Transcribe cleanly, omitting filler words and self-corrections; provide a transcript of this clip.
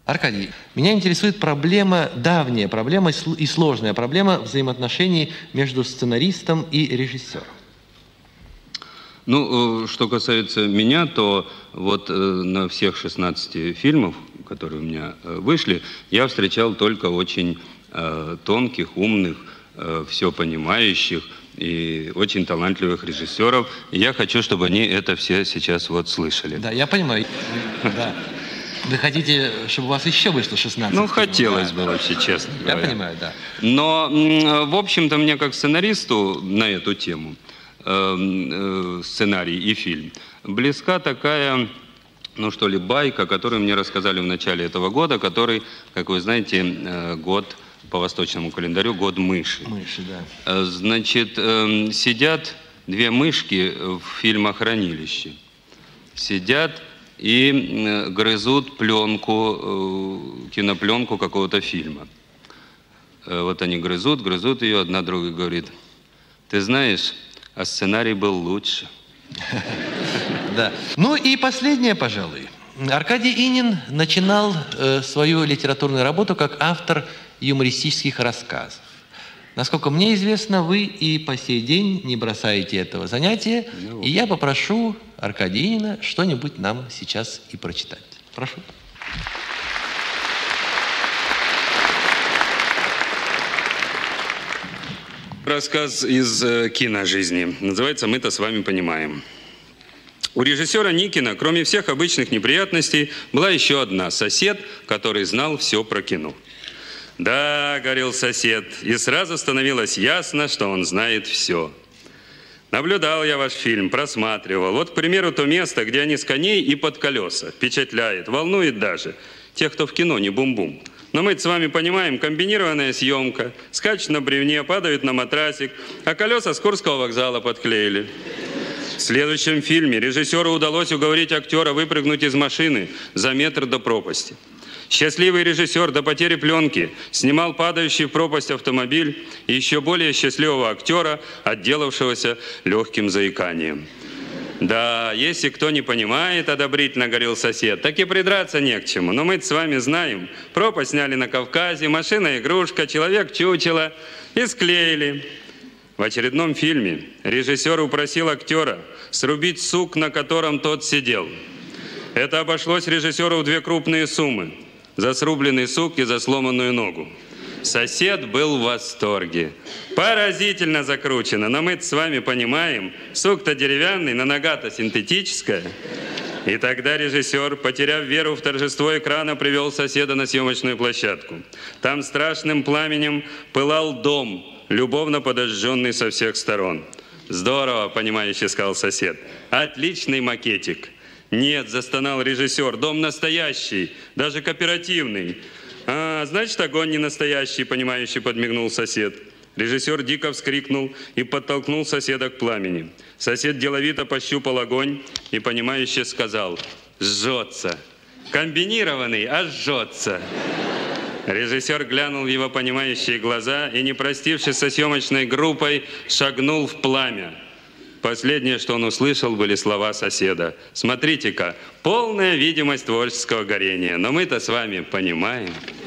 Аркадий, меня интересует проблема, давняя проблема и сложная проблема взаимоотношений между сценаристом и режиссером. Ну, что касается меня, то вот на всех 16 фильмов, которые у меня вышли, я встречал только очень тонких, умных, все понимающих и очень талантливых режиссеров. И я хочу, чтобы они это все сейчас вот слышали. Да, я понимаю. Да. Вы хотите, чтобы у вас еще вышло 16? Ну, хотелось бы вообще, честно говоря. Я понимаю, да. Но, в общем-то, мне как сценаристу на эту тему, сценарий и фильм, близка такая, ну что ли, байка, которую мне рассказали в начале этого года, который, как вы знаете, год по восточному календарю, год мыши. Мыши, да. Значит, сидят две мышки в фильмохранилище. Сидят и грызут пленку, кинопленку какого-то фильма. Вот они грызут ее, одна другой говорит: ты знаешь, а сценарий был лучше. Да. Ну и последнее, пожалуй. Аркадий Инин начинал свою литературную работу как автор юмористических рассказов. Насколько мне известно, вы и по сей день не бросаете этого занятия. И я попрошу Аркадия Инина что-нибудь нам сейчас и прочитать. Прошу. Рассказ из киножизни. Называется «Мы-то с вами понимаем». У режиссера Никина, кроме всех обычных неприятностей, была еще одна – сосед, который знал все про кино. «Да, — говорил сосед, — и сразу становилось ясно, что он знает все. Наблюдал я ваш фильм, просматривал. Вот, к примеру, то место, где они с коней и под колеса. Впечатляет, волнует даже тех, кто в кино, не бум-бум. Но мы с вами понимаем, комбинированная съемка, скачут на бревне, падают на матрасик, а колеса с Курского вокзала подклеили. В следующем фильме режиссеру удалось уговорить актера выпрыгнуть из машины за метр до пропасти. Счастливый режиссер до потери пленки снимал падающий в пропасть автомобиль и еще более счастливого актера, отделавшегося легким заиканием. «Да, если кто не понимает, — одобрительно говорил сосед, — так и придраться не к чему. Но мы с вами знаем, пропасть сняли на Кавказе, машина-игрушка, человек-чучело и склеили». В очередном фильме режиссер упросил актера срубить сук, на котором тот сидел. Это обошлось режиссеру в 2 крупные суммы – за срубленный сук и за сломанную ногу. Сосед был в восторге. Поразительно закручено, но мы с вами понимаем, сук-то деревянный, но нога-то синтетическая. И тогда режиссер, потеряв веру в торжество экрана, привел соседа на съемочную площадку. Там страшным пламенем пылал дом, любовно подожженный со всех сторон. «Здорово, — понимающе сказал сосед, — отличный макетик». «Нет, — застонал режиссер, — дом настоящий, даже кооперативный». «А, значит, огонь не настоящий, — понимающе подмигнул сосед». Режиссер дико вскрикнул и подтолкнул соседа к пламени. Сосед деловито пощупал огонь и, понимающе, сказал: «Жжется. Комбинированный, а жжется». Режиссер глянул в его понимающие глаза и, не простившись со съемочной группой, шагнул в пламя. Последнее, что он услышал, были слова соседа: «Смотрите-ка, полная видимость творческого горения, но мы-то с вами понимаем».